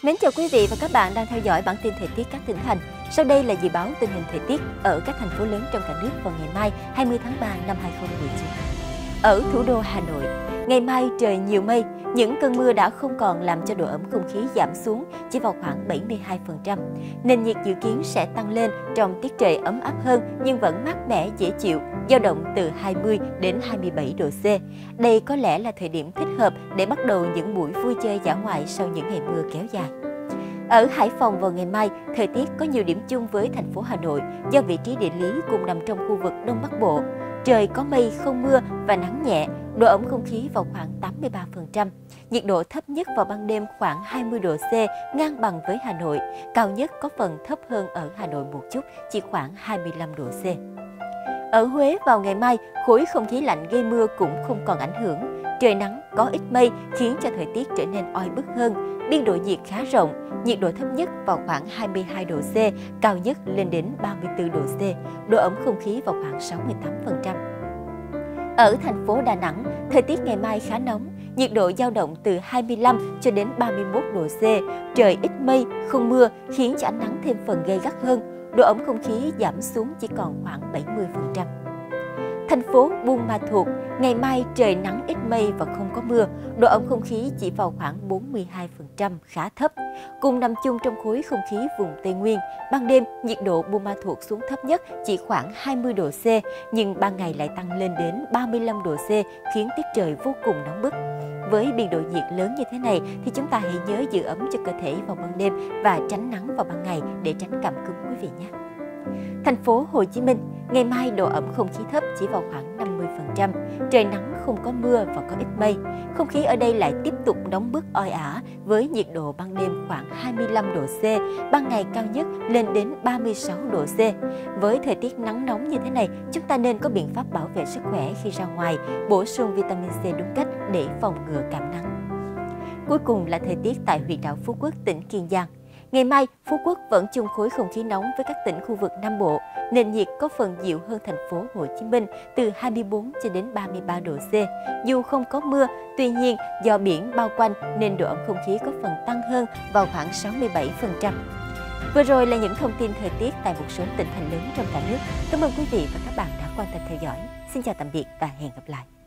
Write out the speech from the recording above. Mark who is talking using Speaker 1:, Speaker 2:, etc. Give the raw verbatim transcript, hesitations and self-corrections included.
Speaker 1: Mến chào quý vị và các bạn đang theo dõi bản tin thời tiết các tỉnh thành. Sau đây là dự báo tình hình thời tiết ở các thành phố lớn trong cả nước vào ngày mai hai mươi tháng ba năm hai nghìn không trăm mười chín. Ở thủ đô Hà Nội, ngày mai trời nhiều mây, những cơn mưa đã không còn làm cho độ ẩm không khí giảm xuống chỉ vào khoảng bảy mươi hai phần trăm. Nền nhiệt dự kiến sẽ tăng lên trong tiết trời ấm áp hơn nhưng vẫn mát mẻ dễ chịu, dao động từ hai mươi đến hai mươi bảy độ C. Đây có lẽ là thời điểm thích hợp để bắt đầu những buổi vui chơi dã ngoại sau những ngày mưa kéo dài. Ở Hải Phòng vào ngày mai, thời tiết có nhiều điểm chung với thành phố Hà Nội do vị trí địa lý cùng nằm trong khu vực Đông Bắc Bộ. Trời có mây, không mưa và nắng nhẹ, độ ẩm không khí vào khoảng tám mươi ba phần trăm. Nhiệt độ thấp nhất vào ban đêm khoảng hai mươi độ C, ngang bằng với Hà Nội. Cao nhất có phần thấp hơn ở Hà Nội một chút, chỉ khoảng hai mươi lăm độ C. Ở Huế vào ngày mai, khối không khí lạnh gây mưa cũng không còn ảnh hưởng. Trời nắng, có ít mây khiến cho thời tiết trở nên oi bức hơn. Biên độ nhiệt khá rộng, nhiệt độ thấp nhất vào khoảng hai mươi hai độ C, cao nhất lên đến ba mươi tư độ C. Độ ẩm không khí vào khoảng sáu mươi tám phần trăm. Ở thành phố Đà Nẵng, thời tiết ngày mai khá nóng, nhiệt độ dao động từ hai mươi lăm cho đến ba mươi mốt độ C. Trời ít mây, không mưa khiến cho ánh nắng thêm phần gay gắt hơn. Độ ẩm không khí giảm xuống chỉ còn khoảng bảy mươi phần trăm. Thành phố Buôn Ma Thuột, ngày mai trời nắng ít mây và không có mưa, độ ẩm không khí chỉ vào khoảng bốn mươi hai phần trăm, khá thấp. Cùng nằm chung trong khối không khí vùng Tây Nguyên, ban đêm nhiệt độ Buôn Ma Thuột xuống thấp nhất chỉ khoảng hai mươi độ C, nhưng ban ngày lại tăng lên đến ba mươi lăm độ C, khiến tiết trời vô cùng nóng bức. Với biên độ nhiệt lớn như thế này thì chúng ta hãy nhớ giữ ấm cho cơ thể vào ban đêm và tránh nắng vào ban ngày để tránh cảm cúm quý vị nhé. Thành phố Hồ Chí Minh, ngày mai độ ẩm không khí thấp chỉ vào khoảng năm mươi phần trăm, trời nắng không có mưa và có ít mây. Không khí ở đây lại tiếp tục nóng bức oi ả với nhiệt độ ban đêm khoảng hai mươi lăm độ C, ban ngày cao nhất lên đến ba mươi sáu độ C. Với thời tiết nắng nóng như thế này, chúng ta nên có biện pháp bảo vệ sức khỏe khi ra ngoài, bổ sung vitamin C đúng cách để phòng ngừa cảm nắng. Cuối cùng là thời tiết tại huyện đảo Phú Quốc, tỉnh Kiên Giang. Ngày mai, Phú Quốc vẫn chung khối không khí nóng với các tỉnh khu vực Nam Bộ. Nền nhiệt có phần dịu hơn thành phố Hồ Chí Minh từ hai mươi bốn cho đến ba mươi ba độ C. Dù không có mưa, tuy nhiên do biển bao quanh nên độ ẩm không khí có phần tăng hơn vào khoảng sáu mươi bảy phần trăm. Vừa rồi là những thông tin thời tiết tại một số tỉnh thành lớn trong cả nước. Cảm ơn quý vị và các bạn đã quan tâm theo dõi. Xin chào tạm biệt và hẹn gặp lại.